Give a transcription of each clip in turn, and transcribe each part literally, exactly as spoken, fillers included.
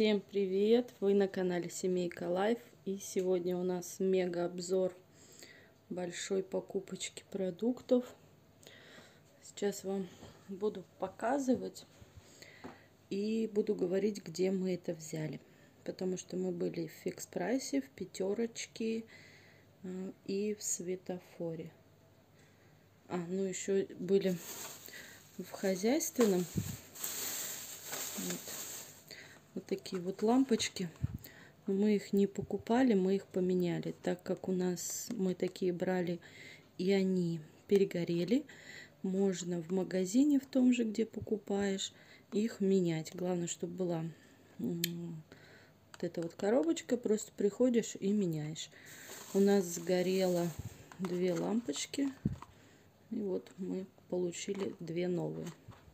Всем привет! Вы на канале Семейка Лайф, и сегодня у нас мега обзор большой покупочки продуктов. Сейчас вам буду показывать и буду говорить, где мы это взяли, потому что мы были в Фикс Прайсе, в Пятерочке и в Светофоре. А, ну еще были в Хозяйственном. Вот. Вот такие вот лампочки. Мы их не покупали, мы их поменяли, так как у нас мы такие брали, и они перегорели. Можно в магазине, в том же, где покупаешь, их менять. Главное, чтобы была вот эта вот коробочка, просто приходишь и меняешь. У нас сгорело две лампочки, и вот мы получили две новые.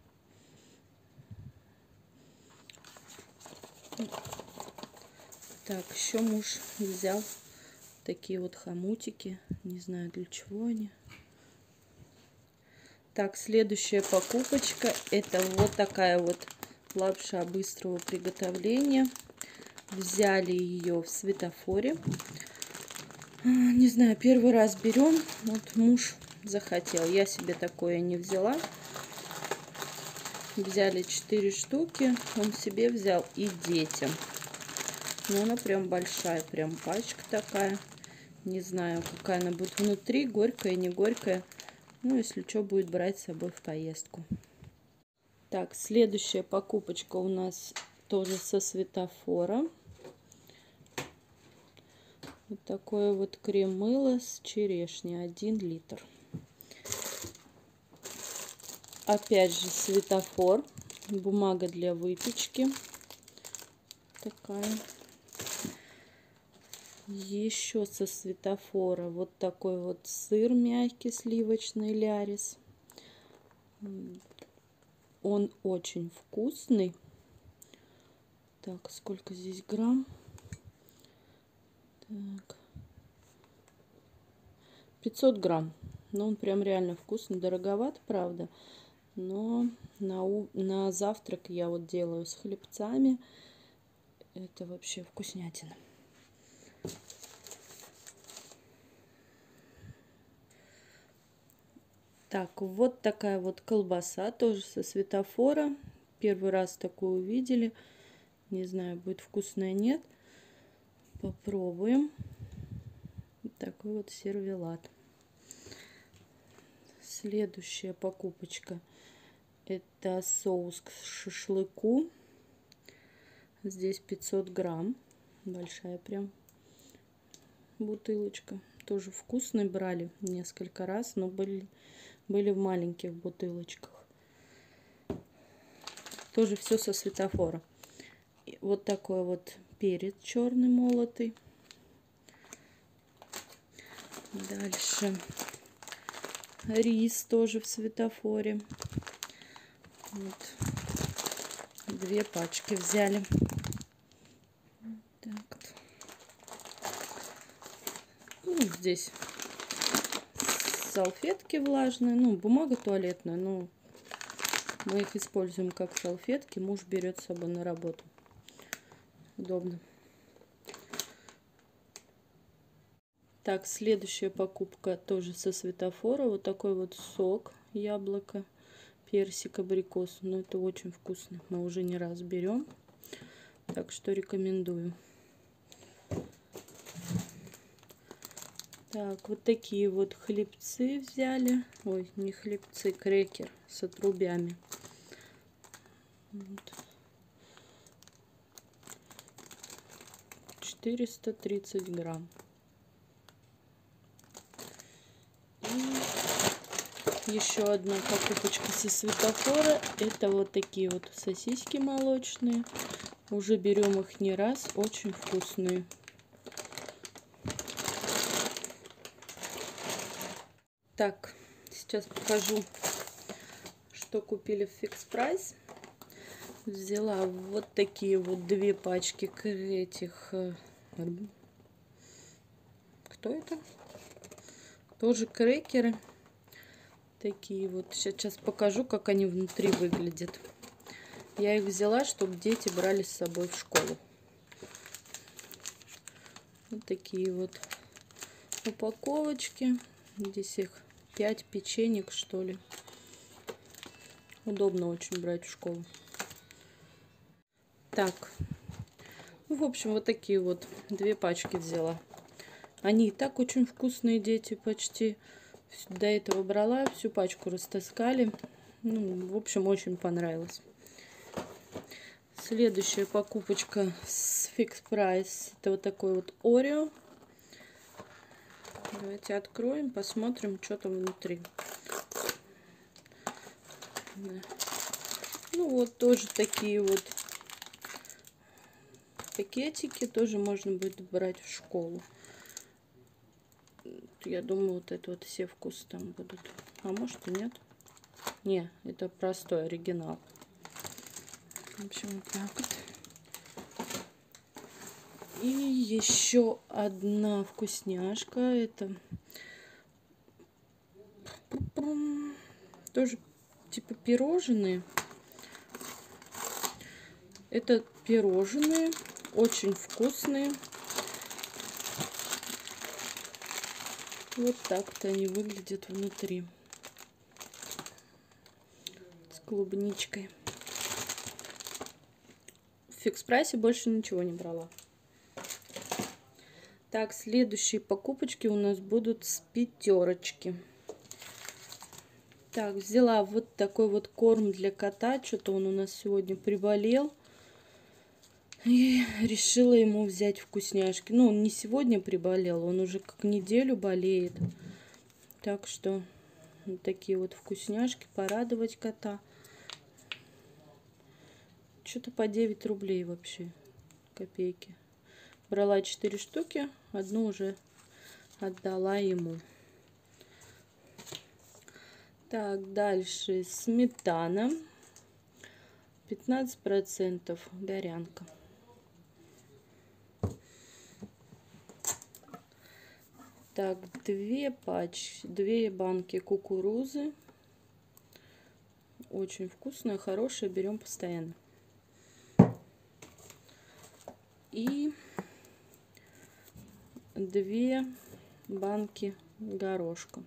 Так, еще муж взял такие вот хомутики. Не знаю, для чего они. Так, следующая покупочка. Это вот такая вот лапша быстрого приготовления. Взяли ее в Светофоре. Не знаю, первый раз берем. Вот муж захотел. Я себе такое не взяла. Взяли четыре штуки. Он себе взял и детям. Но она прям большая, прям пачка такая. Не знаю, какая она будет внутри, горькая, не горькая. Ну, если что, будет брать с собой в поездку. Так, следующая покупочка у нас тоже со Светофора. Вот такое вот крем-мыло с черешней, один литр. Опять же Светофор. Бумага для выпечки. Такая. Еще со Светофора вот такой вот сыр мягкий сливочный Лярис. Он очень вкусный. Так, сколько здесь грамм? Так. пятьсот грамм. Но он прям реально вкусный. Дороговат, правда. Но на, у... на завтрак я вот делаю с хлебцами. Это вообще вкуснятина. Так, вот такая вот колбаса, тоже со Светофора. Первый раз такую увидели. Не знаю, будет вкусная, нет. Попробуем. Такой вот сервелат. Следующая покупочка. Это соус к шашлыку. Здесь пятьсот грамм. Большая прям бутылочка. Тоже вкусный, брали несколько раз, но были... Были в маленьких бутылочках. Тоже все со Светофора. И вот такой вот перец черный молотый. Дальше рис тоже в Светофоре. Вот. Две пачки взяли. Так. Ну, здесь салфетки влажные, ну, бумага туалетная, но мы их используем как салфетки. Муж берет с собой на работу. Удобно. Так, следующая покупка тоже со Светофора. Вот такой вот сок, яблоко, персик, абрикос. Ну, это очень вкусно. Мы уже не раз берем. Так что рекомендую. Так, вот такие вот хлебцы взяли. Ой, не хлебцы, крекер с отрубями. Вот. четыреста тридцать грамм. И еще одна покупочка со Светофора. Это вот такие вот сосиски молочные. Уже берем их не раз. Очень вкусные. Так, сейчас покажу, что купили в Фикс Прайс. Взяла вот такие вот две пачки этих. Кто это? Тоже крекеры. Такие вот. Сейчас покажу, как они внутри выглядят. Я их взяла, чтобы дети брали с собой в школу. Вот такие вот упаковочки. Здесь их пять печенек, что ли. Удобно очень брать в школу. Так. Ну, в общем, вот такие вот две пачки взяла. Они и так очень вкусные, дети почти. До этого брала, всю пачку растаскали. Ну, в общем, очень понравилось. Следующая покупочка с Fix Price. Это вот такой вот Орео. Давайте откроем, посмотрим, что там внутри. Да. Ну вот тоже такие вот пакетики. Тоже можно будет брать в школу. Я думаю, вот это вот все вкусы там будут. А может и нет. Не, это простой оригинал. В общем, вот так вот. И еще одна вкусняшка. Это тоже типа пирожные. Это пирожные. Очень вкусные. Вот так-то они выглядят внутри. С клубничкой. В Fix Price больше ничего не брала. Так, следующие покупочки у нас будут с пятерочки. Так, взяла вот такой вот корм для кота. Что-то он у нас сегодня приболел. И решила ему взять вкусняшки. Ну, он не сегодня приболел, он уже как неделю болеет. Так что вот такие вот вкусняшки. Порадовать кота. Что-то по девять рублей вообще. Копейки. Брала четыре штуки. Одну уже отдала ему. Так, дальше сметана. пятнадцать процентов горянка. Так, две пачки, две банки кукурузы. Очень вкусная, хорошая, берем постоянно. И две банки горошка.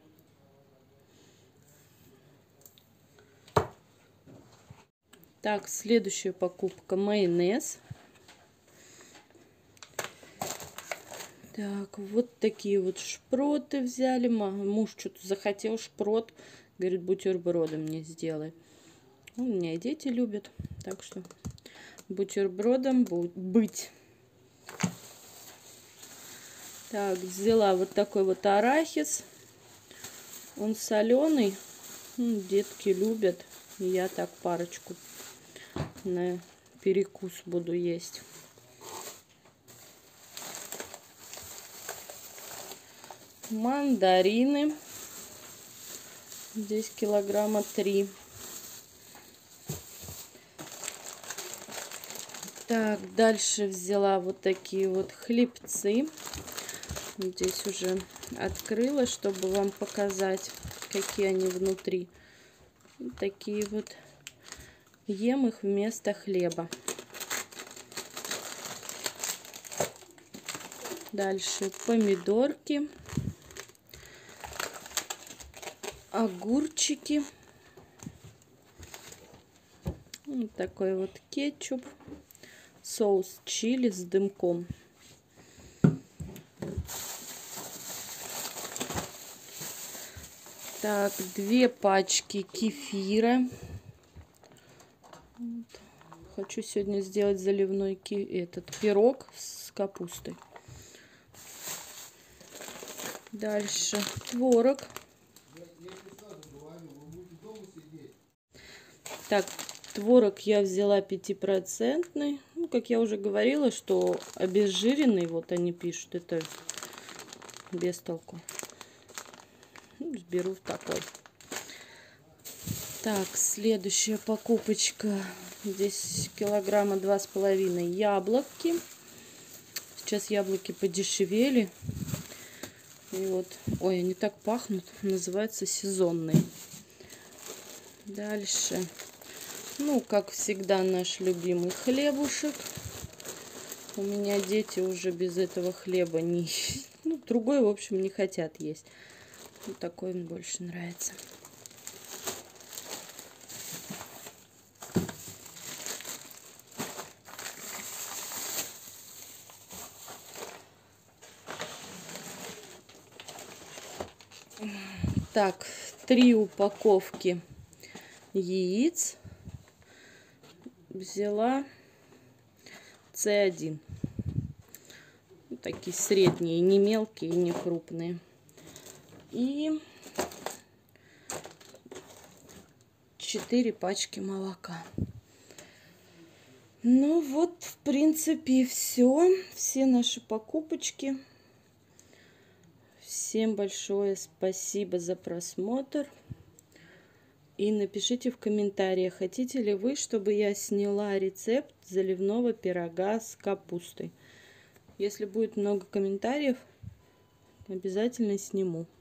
Так, следующая покупка майонез. Так, вот такие вот шпроты взяли. Муж что-то захотел шпрот. Говорит, бутерброды мне сделай. У меня и дети любят. Так что бутербродом будет быть. Так, взяла вот такой вот арахис. Он соленый. Ну, детки любят. И я так парочку на перекус буду есть. Мандарины. Здесь килограмма три. Так, дальше взяла вот такие вот хлебцы. Здесь уже открыла, чтобы вам показать, какие они внутри. Вот такие вот. Ем их вместо хлеба. Дальше помидорки. Огурчики. Вот такой вот кетчуп. Соус чили с дымком. Так, две пачки кефира. Вот. Хочу сегодня сделать заливной ки этот пирог с капустой. Дальше творог. Так, творог я взяла пятипроцентный. Ну, как я уже говорила, что обезжиренный, вот они пишут, это без толку. Ну, беру такой. Так, следующая покупочка. Здесь килограмма два с половиной яблоки. Сейчас яблоки подешевели. И вот, ой, они так пахнут. Называется сезонный. Дальше Ну, как всегда, наш любимый хлебушек. У меня дети уже без этого хлеба не... Ну, другой, в общем, не хотят есть. Вот такой им больше нравится. Так, три упаковки яиц взяла. Цэ один. Такие средние, не мелкие, не крупные. И четыре пачки молока. Ну вот, в принципе, все. Все наши покупочки. Всем большое спасибо за просмотр. И напишите в комментариях, хотите ли вы, чтобы я сняла рецепт заливного пирога с капустой. Если будет много комментариев, обязательно сниму.